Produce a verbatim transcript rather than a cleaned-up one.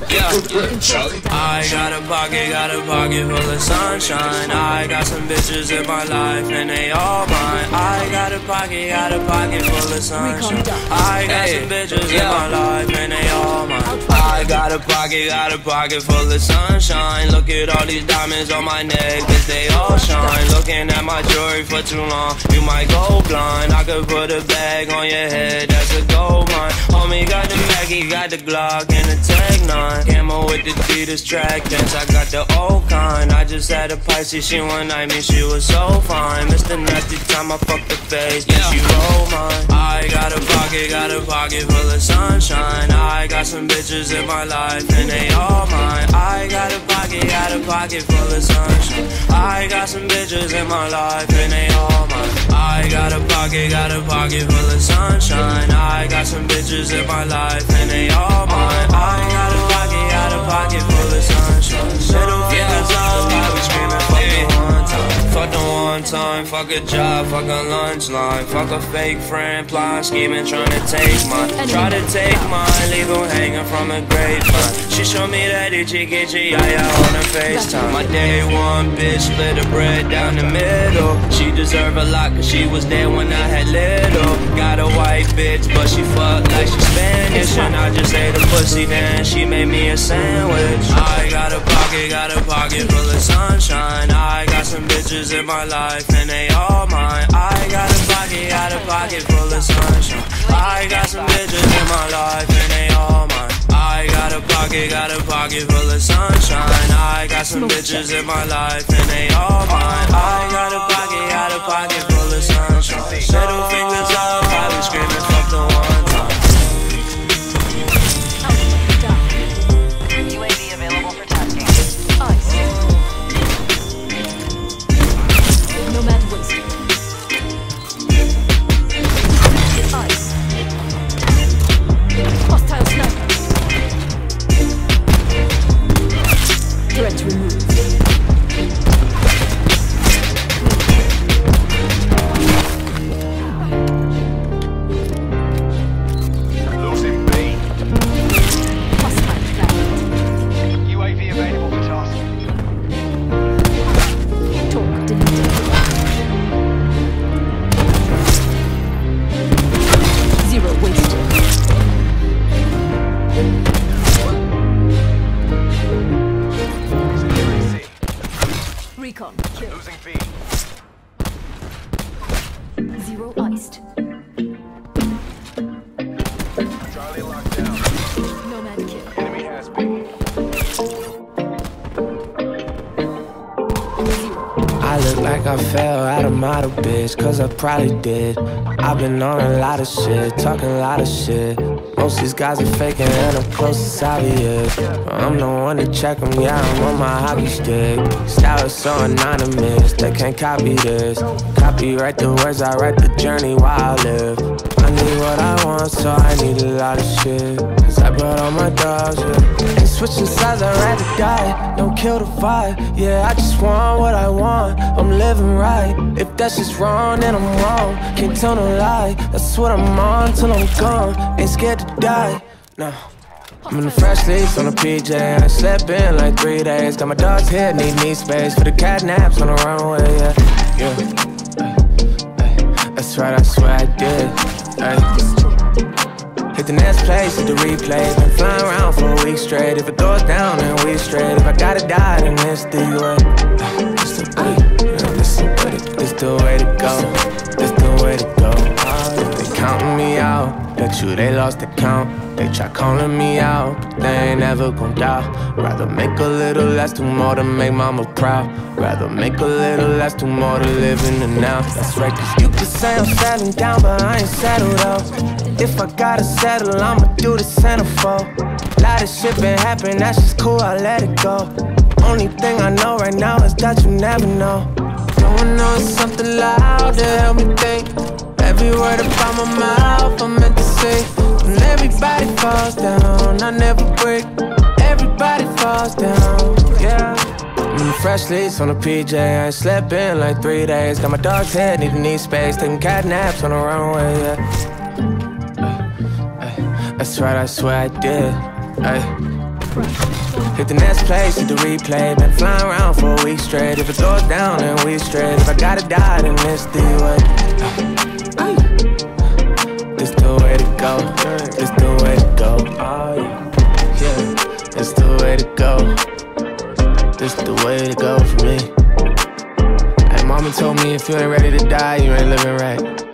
Yeah, I got a pocket, got a pocket full of sunshine. I got some bitches in my life and they all mine. I got a pocket, got a pocket full of sunshine. I got some bitches in my life and they all mine. I got a pocket, got a pocket full of sunshine. Look at all these diamonds on my neck, bitch, they all shine. Looking at my jewelry for too long, you might go blind. I could put a bag on your head, that's a gold mine. Homie got the Mackie, got the Glock and the Tech nine. Camo with the Adidas track pants, I got the old kind. I just had a Pisces, she one night me, she was so fine. Mister Nasty time I fucked the face, then she roll mine. I got a pocket, got a pocket full of sunshine. I got some bitches in my life and they all mine. I got a pocket, got a pocket full of sunshine. I got some bitches in my life and they all mine. I got a pocket, got a pocket full of sunshine. I got some bitches in my life and they all mine. I got a pocket, got a pocket full of sunshine. Middle fingers up, I be screaming fuck the one time. Fuck the one time, fuck a job, fuck a lunch line. Fuck a fake friend, plotting, scheming, trying to take mine. Try to take mine, leave her hanging from a grapevine. She showed me that itchy itchy, yeah, yeah, on her FaceTime. My day one bitch split the bread down the middle. She deserve a lot cause she was there when I had little. Got a white bitch but she fuck like she Spanish. And I just ate a pussy then she made me a sandwich. I got a pocket, got a pocket full of sunshine. I got some bitches in my life and they all mine. I got a pocket, got a pocket full of sunshine. I got some bitches in my life and they all mine. I got a pocket, got a pocket full of sunshine. I got some bitches in my life and they all mine. I got a pocket, got a pocket full of sunshine. Middle fingers up, I be screaming fuck the one time. U A V available for tasking. Ice. Nomad wasted. Ice. Hostile sniper. Threat removed. Losing B. Hostile flagged. U A V available for tasking. Talk deleted. Zero wasted. Securing C. Recon kill. Losing B. Zero iced. Charlie locked down. Nomad kill. Enemy has B. I look like I fell out of model, bitch, cause I probably did. I've been on a lot of shit, talking a lot of shit. Most of these guys are faking and I'm close, it's obvious. But I'm the one to check them, yeah, I'm on my hockey stick. Style is so anonymous, they can't copy this. Copyright the words, I write the journey while I live. I need what I want, so I need a lot of shit. Cause I brought all my dogs, yeah. Ain't switching sides, I'd rather die. Don't kill the vibe, yeah, I just want what I want. I'm living right. If that's just wrong, then I'm wrong. Can't tell no lie, that's what I'm on till I'm gone. Ain't scared to die, no. I'm in the fresh leaves on the P J. I slept in like three days. Got my dog's head, need knee space for the cat naps on the runway, yeah, yeah. Ay, ay, that's right, I swear I did. Ay. Hit the next place, hit the replay. Been flying around for a week straight. If it goes down, then we straight. If I gotta die, then it's the way. It's the way, yeah, this the way to, this the way to go. This the way to go. They counting me out, bet you they lost the count. They try calling me out, but they ain't never gon' doubt. Rather make a little less, do more to make mama proud. Rather make a little less, do more to live in the now. That's right, cause you can say I'm settling down, but I ain't settled up. If I gotta settle, I'ma do the centerfold. Lot of shit been happening, that's just cool, I let it go. Only thing I know right now is that you never know. No one knows something loud to help me think. Every word about my mouth, I'm meant to say. When everybody falls down, I never break. Everybody falls down, yeah. Mm, fresh leaves on the P J, I ain't slept in like three days. Got my dog's head, need to need space. Taking cat naps on the runway, yeah. Ay, ay, that's right, I swear I did. Ay. Hit the next place, hit the replay. Been flying around for a week straight. If it goes down, then we straight. If I gotta die, then this the way. This the way to go. This the way to go. Oh yeah, yeah. This the way to go. This the way to go for me. Hey, mama told me if you ain't ready to die, you ain't living right.